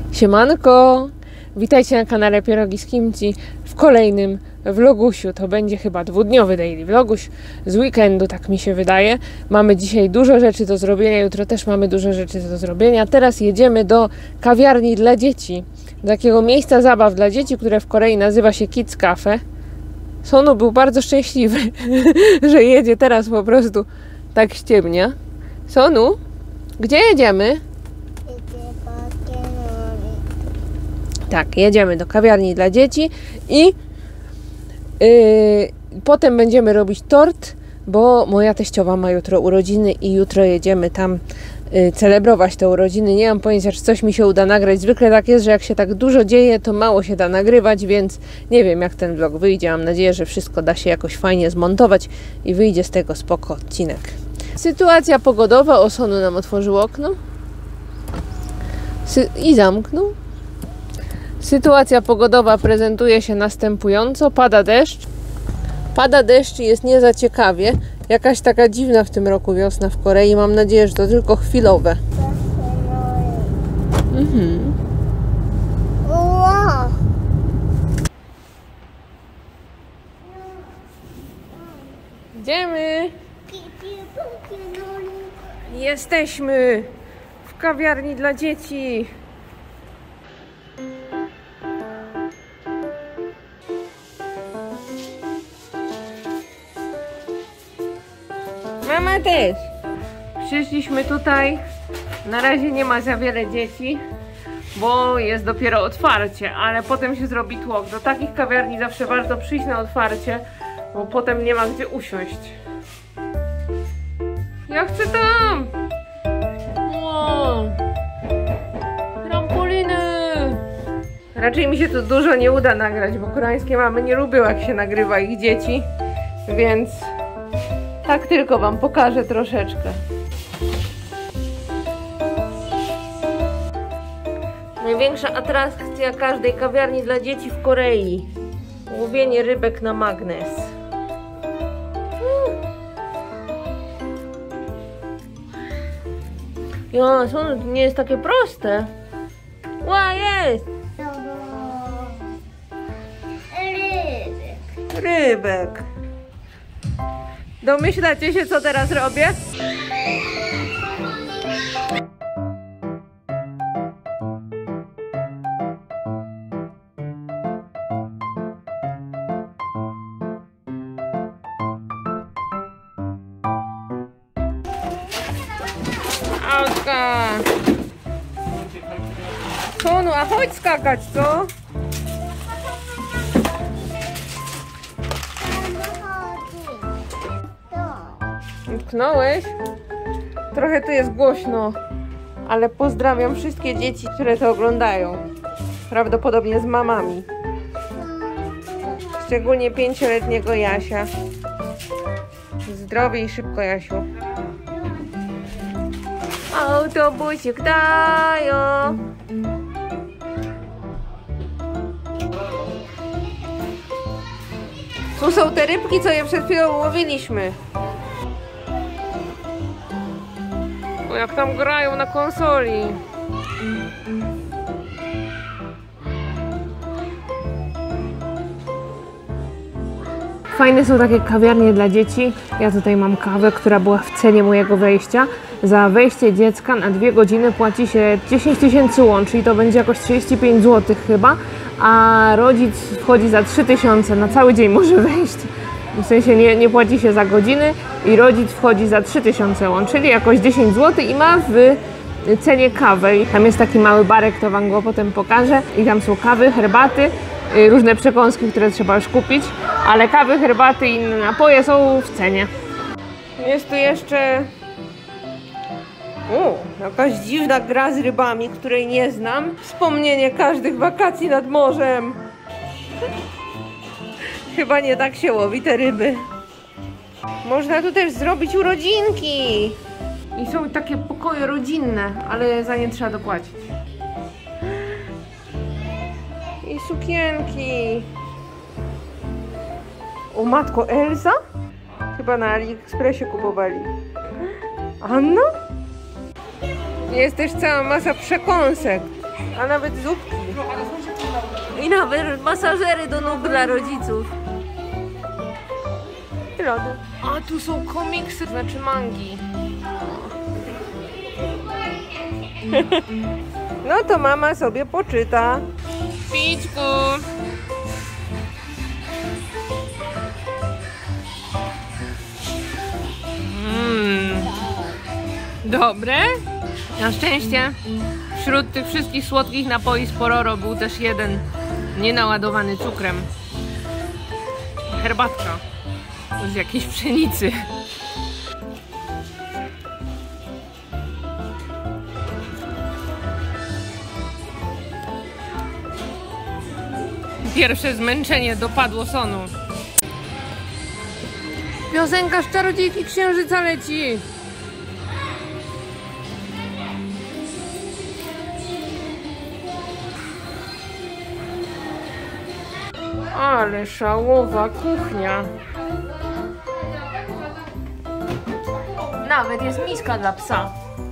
Siemanko! Witajcie na kanale Pierogi z Kimchi w kolejnym vlogusiu. To będzie chyba dwudniowy daily vloguś z weekendu, tak mi się wydaje. Mamy dzisiaj dużo rzeczy do zrobienia, jutro też mamy dużo rzeczy do zrobienia. Teraz jedziemy do kawiarni dla dzieci, do takiego miejsca zabaw dla dzieci, które w Korei nazywa się Kids Cafe. Sonu był bardzo szczęśliwy, że jedzie teraz, po prostu tak ściemnia. Sonu, gdzie jedziemy? Tak, jedziemy do kawiarni dla dzieci i potem będziemy robić tort, bo moja teściowa ma jutro urodziny i jutro jedziemy tam celebrować te urodziny. Nie mam pojęcia, czy coś mi się uda nagrać. Zwykle tak jest, że jak się tak dużo dzieje, to mało się da nagrywać, więc nie wiem, jak ten vlog wyjdzie. Mam nadzieję, że wszystko da się jakoś fajnie zmontować i wyjdzie z tego spoko odcinek. Sytuacja pogodowa. O, Sonu nam otworzył okno i zamknął. Sytuacja pogodowa prezentuje się następująco. Pada deszcz. Pada deszcz i jest nie za ciekawie. Jakaś taka dziwna w tym roku wiosna w Korei. Mam nadzieję, że to tylko chwilowe. Idziemy. Jesteśmy w kawiarni dla dzieci. Mama też. Przyszliśmy tutaj. Na razie nie ma za wiele dzieci, bo jest dopiero otwarcie, ale potem się zrobi tłok. Do takich kawiarni zawsze warto przyjść na otwarcie, bo potem nie ma gdzie usiąść. Ja chcę tam! Wow. Trampoliny! Raczej mi się tu dużo nie uda nagrać, bo koreańskie mamy nie lubią, jak się nagrywa ich dzieci, więc tak tylko wam pokażę troszeczkę. Największa atrakcja każdej kawiarni dla dzieci w Korei. Łowienie rybek na magnes. Ja, to nie jest takie proste. Ła, jest! Rybek. Domyślacie się, co teraz robię? Autka! Sonu, a chodź skakać, co? Utknąłeś? Trochę tu jest głośno, ale pozdrawiam wszystkie dzieci, które to oglądają. Prawdopodobnie z mamami. Szczególnie 5-letniego Jasia. Zdrowie i szybko, Jasiu. Autobusik dają. Tu są te rybki, co je przed chwilą łowiliśmy. O, jak tam grają na konsoli. Fajne są takie kawiarnie dla dzieci. Ja tutaj mam kawę, która była w cenie mojego wejścia. Za wejście dziecka na 2 godziny płaci się 10 000 won, czyli to będzie jakoś 35 zł chyba, a rodzic wchodzi za 3000, na cały dzień może wejść. W sensie nie płaci się za godziny i rodzic wchodzi za 3000 won, czyli jakoś 10 zł i ma w cenie kawę. I tam jest taki mały barek, to wam go potem pokażę. I tam są kawy, herbaty, różne przekąski, które trzeba już kupić, ale kawy, herbaty i inne napoje są w cenie. Jest tu jeszcze jakaś dziwna gra z rybami, której nie znam. Wspomnienie każdych wakacji nad morzem. Chyba nie tak się łowi te ryby. Można tu też zrobić urodzinki. I są takie pokoje rodzinne, ale za nie trzeba dopłacić. I sukienki. O matko, Elsa? Chyba na AliExpressie kupowali. Anna? Jest też cała masa przekąsek. A nawet zupki. I nawet masażery do nóg dla rodziców. I lody. A tu są komiksy, znaczy mangi. No to mama sobie poczyta. Pićku. Dobre? Na szczęście wśród tych wszystkich słodkich napoi z Pororo był też jeden nienaładowany cukrem. Herbatka z jakiejś pszenicy. Pierwsze zmęczenie dopadło Sonu. Piosenka z Czarodziejki Księżyca leci. Ale szałowa kuchnia. Nawet jest miska dla psa.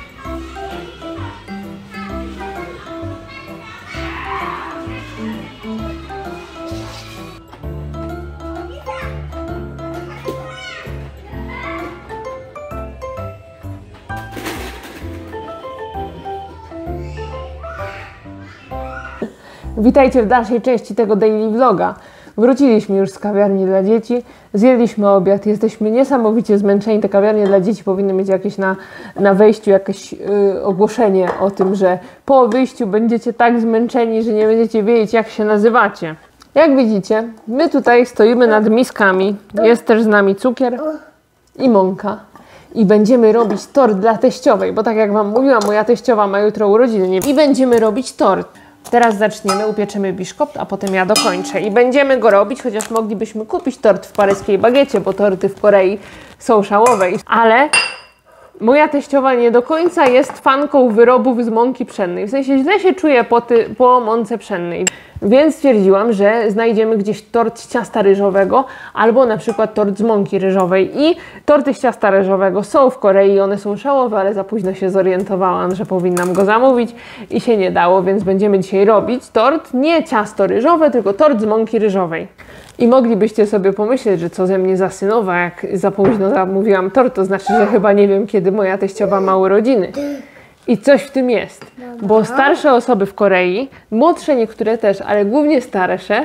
Witajcie w dalszej części tego daily vloga. Wróciliśmy już z kawiarni dla dzieci, zjedliśmy obiad, jesteśmy niesamowicie zmęczeni. Te kawiarnie dla dzieci powinny mieć jakieś na wejściu jakieś ogłoszenie o tym, że po wyjściu będziecie tak zmęczeni, że nie będziecie wiedzieć, jak się nazywacie. Jak widzicie, my tutaj stoimy nad miskami, jest też z nami cukier i mąka. I będziemy robić tort dla teściowej, bo tak jak wam mówiłam, moja teściowa ma jutro urodziny i będziemy robić tort. Teraz zaczniemy, upieczymy biszkopt, a potem ja dokończę. I będziemy go robić, chociaż moglibyśmy kupić tort w paryskiej bagiecie, bo torty w Korei są szałowe. Ale moja teściowa nie do końca jest fanką wyrobów z mąki pszennej. W sensie źle się czuje po mące pszennej. Więc stwierdziłam, że znajdziemy gdzieś tort z ciasta ryżowego albo na przykład tort z mąki ryżowej. I torty z ciasta ryżowego są w Korei, one są szałowe, ale za późno się zorientowałam, że powinnam go zamówić i się nie dało, więc będziemy dzisiaj robić tort, nie ciasto ryżowe, tylko tort z mąki ryżowej. I moglibyście sobie pomyśleć, że co ze mnie za synowa, jak za późno zamówiłam tort, to znaczy, że chyba nie wiem, kiedy moja teściowa ma urodziny. I coś w tym jest, bo starsze osoby w Korei, młodsze niektóre też, ale głównie starsze,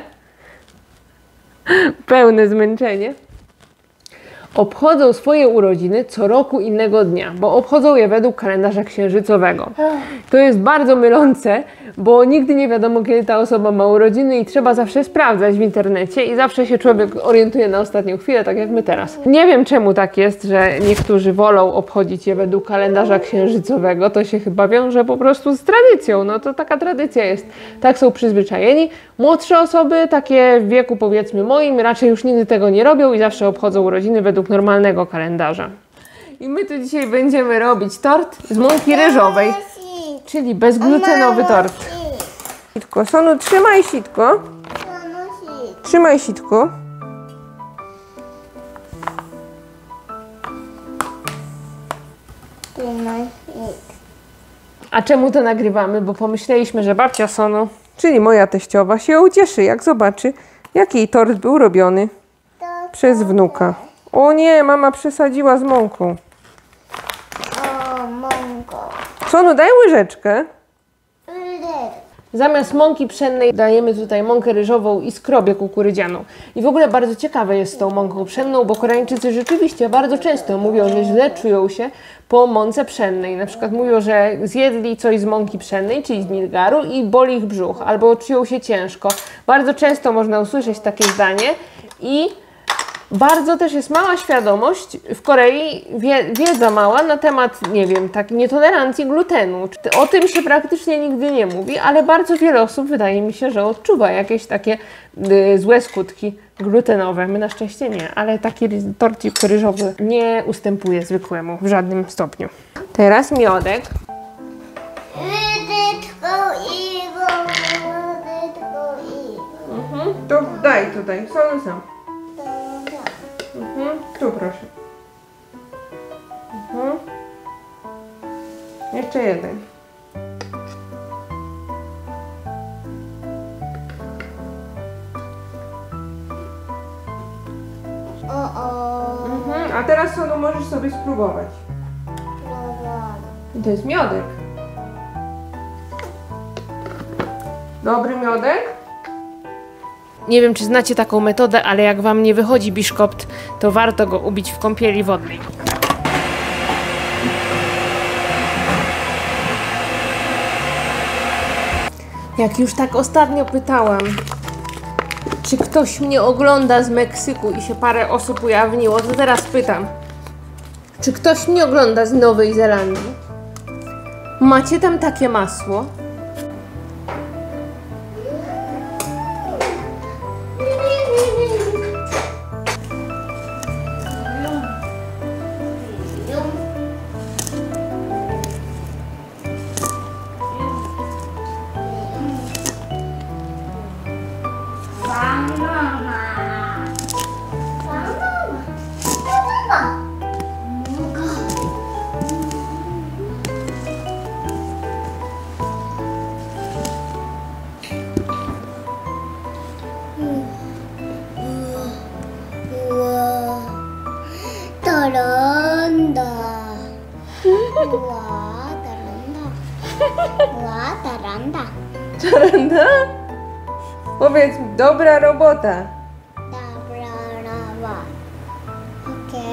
pełne zmęczenie, obchodzą swoje urodziny co roku innego dnia, bo obchodzą je według kalendarza księżycowego. To jest bardzo mylące, bo nigdy nie wiadomo, kiedy ta osoba ma urodziny i trzeba zawsze sprawdzać w internecie i zawsze się człowiek orientuje na ostatnią chwilę, tak jak my teraz. Nie wiem, czemu tak jest, że niektórzy wolą obchodzić je według kalendarza księżycowego. To się chyba wiąże po prostu z tradycją. No to taka tradycja jest. Tak są przyzwyczajeni. Młodsze osoby, takie w wieku powiedzmy moim, raczej już nigdy tego nie robią i zawsze obchodzą urodziny według normalnego kalendarza. I my tu dzisiaj będziemy robić tort z mąki ryżowej, czyli bezglutenowy tort. Sitko, Sonu, trzymaj sitko. Trzymaj sitko. A czemu to nagrywamy? Bo pomyśleliśmy, że babcia Sonu, czyli moja teściowa, się ucieszy, jak zobaczy, jaki jej tort był robiony przez wnuka. O nie, mama przesadziła z mąką. O, mąko. Sonu, daj łyżeczkę. Zamiast mąki pszennej dajemy tutaj mąkę ryżową i skrobię kukurydzianą. I w ogóle bardzo ciekawe jest z tą mąką pszenną, bo Koreańczycy rzeczywiście bardzo często mówią, że źle czują się po mące pszennej. Na przykład mówią, że zjedli coś z mąki pszennej, czyli z milgaru i boli ich brzuch, albo czują się ciężko. Bardzo często można usłyszeć takie zdanie i bardzo też jest mała świadomość w Korei, wiedza mała na temat, nie wiem, takiej nietolerancji glutenu. O tym się praktycznie nigdy nie mówi, ale bardzo wiele osób, wydaje mi się, że odczuwa jakieś takie złe skutki glutenowe. My na szczęście nie, ale taki torcik ryżowy nie ustępuje zwykłemu w żadnym stopniu. Teraz miodek. To daj tutaj, sam. Tu proszę. Jeszcze jeden. A teraz Sonu możesz sobie spróbować. I to jest miodek. Dobry miodek? Nie wiem, czy znacie taką metodę, ale jak wam nie wychodzi biszkopt, to warto go ubić w kąpieli wodnej. Jak już tak ostatnio pytałam, czy ktoś mnie ogląda z Meksyku i się parę osób ujawniło, to teraz pytam, czy ktoś mnie ogląda z Nowej Zelandii? Macie tam takie masło? Taranda. Wah, taranda. Wah, taranda. Taranda? Powiedz, dobra robota. Dobra, rawa. Okej.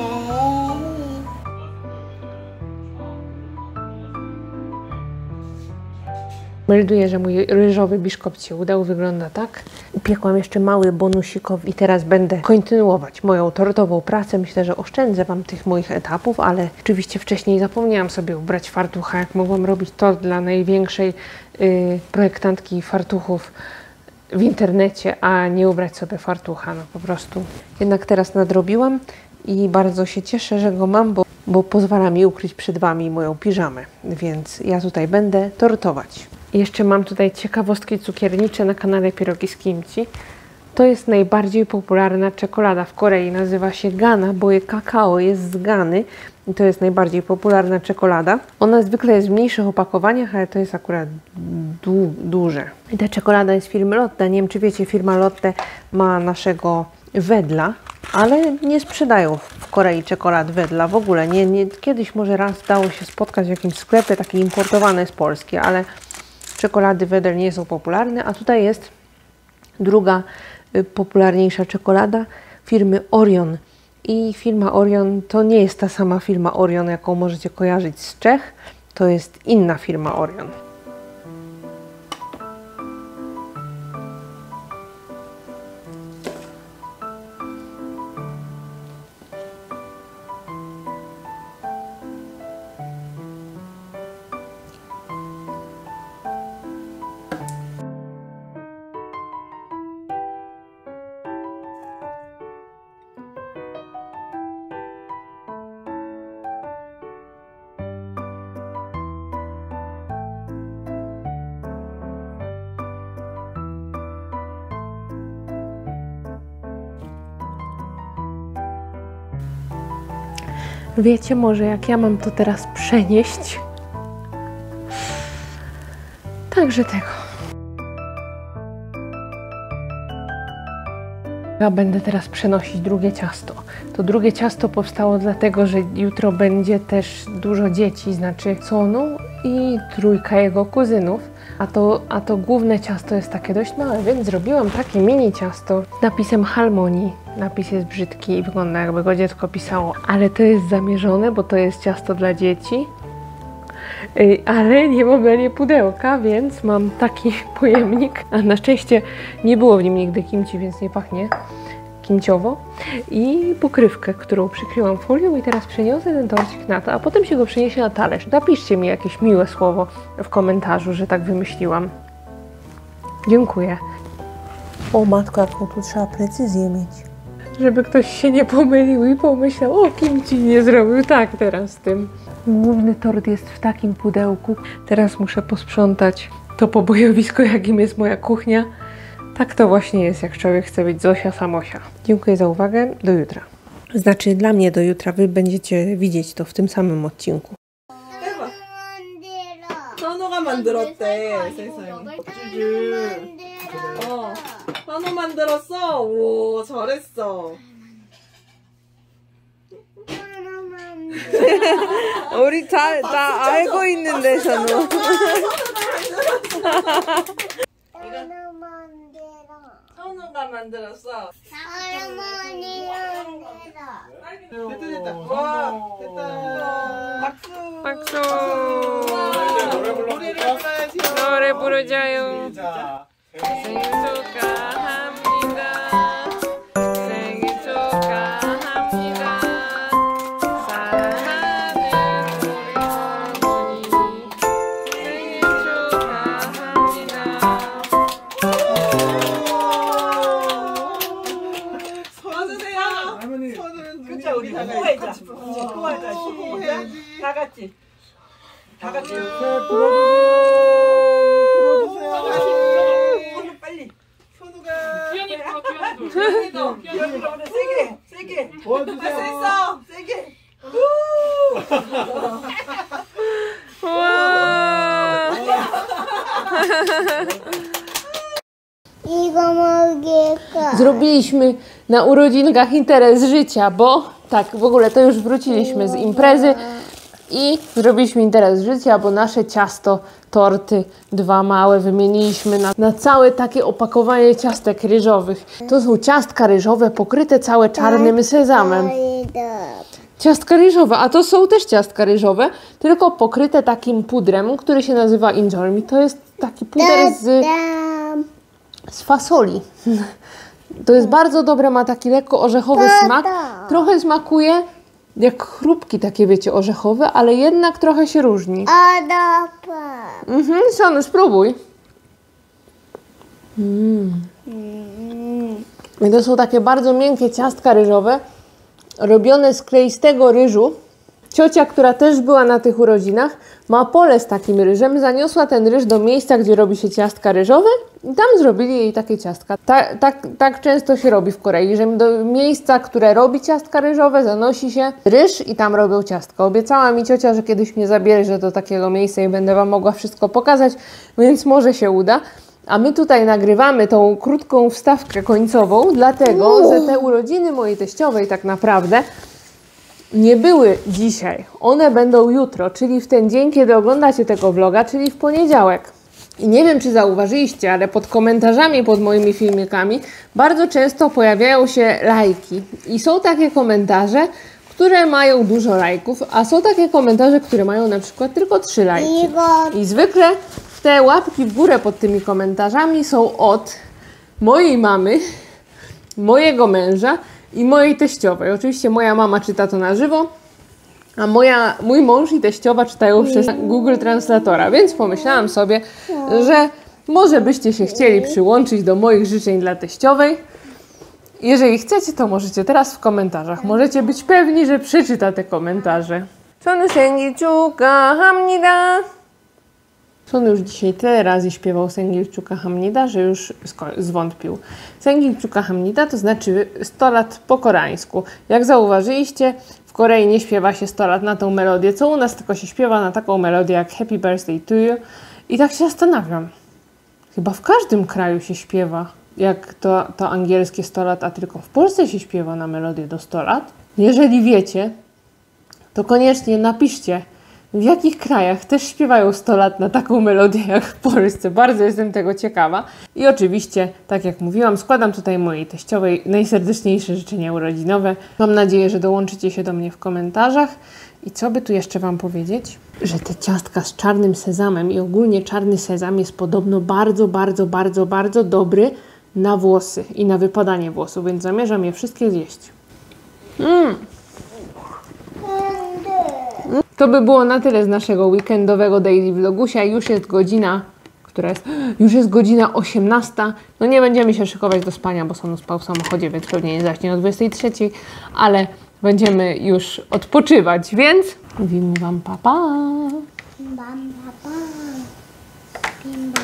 Melduję, że mój ryżowy biszkopt się udał, wygląda tak. Upiekłam jeszcze mały bonusikow i teraz będę kontynuować moją tortową pracę. Myślę, że oszczędzę wam tych moich etapów, ale oczywiście wcześniej zapomniałam sobie ubrać fartucha, jak mogłam robić tort dla największej projektantki fartuchów w internecie, a nie ubrać sobie fartucha, no po prostu. Jednak teraz nadrobiłam i bardzo się cieszę, że go mam, bo pozwala mi ukryć przed wami moją piżamę, więc ja tutaj będę tortować. Jeszcze mam tutaj ciekawostki cukiernicze na kanale Pierogi z Kimchi. To jest najbardziej popularna czekolada w Korei. Nazywa się Gana, bo kakao jest z Gany. I to jest najbardziej popularna czekolada. Ona zwykle jest w mniejszych opakowaniach, ale to jest akurat duże. I ta czekolada jest firmy Lotte. Nie wiem, czy wiecie, firma Lotte ma naszego wedla, ale nie sprzedają w Korei czekolad wedla w ogóle. Kiedyś może raz dało się spotkać w jakimś sklepie, takie importowane z Polski, ale czekolady wedel nie są popularne, a tutaj jest druga popularniejsza czekolada firmy Orion. I firma Orion to nie jest ta sama firma Orion, jaką możecie kojarzyć z Czech, to jest inna firma Orion. Wiecie może, jak ja mam to teraz przenieść? Także tego. Ja będę teraz przenosić drugie ciasto. To drugie ciasto powstało dlatego, że jutro będzie też dużo dzieci, znaczy Sonu i trójka jego kuzynów. A to główne ciasto jest takie dość małe, więc zrobiłam takie mini ciasto z napisem Halmoni. Napis jest brzydki i wygląda, jakby go dziecko pisało, ale to jest zamierzone, bo to jest ciasto dla dzieci. Ale nie mam na nie pudełka, więc mam taki pojemnik, a na szczęście nie było w nim nigdy kimchi, więc nie pachnie kimciowo. I pokrywkę, którą przykryłam folią i teraz przeniosę ten torcik na to, a potem się go przyniesie na talerz. Napiszcie mi jakieś miłe słowo w komentarzu, że tak wymyśliłam. Dziękuję. O matko, jaką tu trzeba precyzję mieć. Żeby ktoś się nie pomylił i pomyślał, o kimchi nie zrobił tak teraz z tym. Główny tort jest w takim pudełku. Teraz muszę posprzątać to pobojowisko, jakim jest moja kuchnia. Tak to właśnie jest, jak człowiek chce być Zosia Samosia. Dziękuję za uwagę. Do jutra. Znaczy dla mnie do jutra. Wy będziecie widzieć to w tym samym odcinku. 현우가 만들었대. 세상에. 현우 만들었어? 오, 잘했어. 우리 다 알고 있는데, 선우. 선우가 만들었어. 할머니 만들어. 됐다. 와, 됐다. 박수. 박수. 노래 부르자요. 생일 축하합니다. 생일 축하합니다. 사랑하는 우리 어머니. 생일 축하합니다. 서주세요. 할머니. 그쵸, 우리 다 같이 포하자. 시작. 다 같이. 다 같이. 손을 빨리. 현우가. 현우가 오늘 세게. 도와주세요. 할 수 있어. 세게. 와. 이거 먹일까? Zrobiliśmy na urodzinkach interes życia, bo tak, w ogóle to już wróciliśmy z imprezy i zrobiliśmy interes życia, bo nasze ciasto, torty, dwa małe, wymieniliśmy na całe takie opakowanie ciastek ryżowych. To są ciastka ryżowe pokryte całe czarnym sezamem. Ciastka ryżowe, a to są też ciastka ryżowe, tylko pokryte takim pudrem, który się nazywa injolmi. To jest taki puder z fasoli. To jest bardzo dobre, ma taki lekko orzechowy smak. Trochę smakuje jak chrupki takie, wiecie, orzechowe, ale jednak trochę się różni. Sonu, spróbuj. I to są takie bardzo miękkie ciastka ryżowe, robione z kleistego ryżu. Ciocia, która też była na tych urodzinach, ma pole z takim ryżem, zaniosła ten ryż do miejsca, gdzie robi się ciastka ryżowe i tam zrobili jej takie ciastka. Tak często się robi w Korei, że do miejsca, które robi ciastka ryżowe, zanosi się ryż i tam robią ciastka. Obiecała mi ciocia, że kiedyś mnie zabierze do takiego miejsca i będę Wam mogła wszystko pokazać, więc może się uda. A my tutaj nagrywamy tą krótką wstawkę końcową, dlatego, że te urodziny mojej teściowej tak naprawdę nie były dzisiaj. One będą jutro, czyli w ten dzień, kiedy oglądacie tego vloga, czyli w poniedziałek. I nie wiem, czy zauważyliście, ale pod komentarzami pod moimi filmikami bardzo często pojawiają się lajki. I są takie komentarze, które mają dużo lajków, a są takie komentarze, które mają na przykład tylko 3 lajki. I zwykle te łapki w górę pod tymi komentarzami są od mojej mamy, mojego męża i mojej teściowej. Oczywiście moja mama czyta to na żywo, a mój mąż i teściowa czytają przez Google Translatora, więc pomyślałam sobie, że może byście się chcieli przyłączyć do moich życzeń dla teściowej. Jeżeli chcecie, to możecie teraz w komentarzach. Możecie być pewni, że przeczyta te komentarze. Sonu 생일 축하합니다. Son już dzisiaj tyle razy śpiewał 생일 축하합니다, że już zwątpił. 생일 축하합니다 to znaczy 100 lat po koreańsku. Jak zauważyliście, w Korei nie śpiewa się 100 lat na tą melodię, co u nas tylko się śpiewa na taką melodię jak Happy Birthday to You. I tak się zastanawiam, chyba w każdym kraju się śpiewa jak to angielskie 100 lat, a tylko w Polsce się śpiewa na melodię do 100 lat. Jeżeli wiecie, to koniecznie napiszcie, w jakich krajach też śpiewają 100 lat na taką melodię jak w Polsce. Bardzo jestem tego ciekawa. I oczywiście, tak jak mówiłam, składam tutaj mojej teściowej najserdeczniejsze życzenia urodzinowe. Mam nadzieję, że dołączycie się do mnie w komentarzach. I co by tu jeszcze Wam powiedzieć? Że te ciastka z czarnym sezamem i ogólnie czarny sezam jest podobno bardzo dobry na włosy i na wypadanie włosów, więc zamierzam je wszystkie zjeść. To by było na tyle z naszego weekendowego daily vlogusia. Już jest godzina, Już jest godzina 18. No nie będziemy się szykować do spania, bo Sonu spał w samochodzie, więc pewnie nie zacznie o 23, ale będziemy już odpoczywać, więc mówimy Wam pa pa. Bam, pa, pa.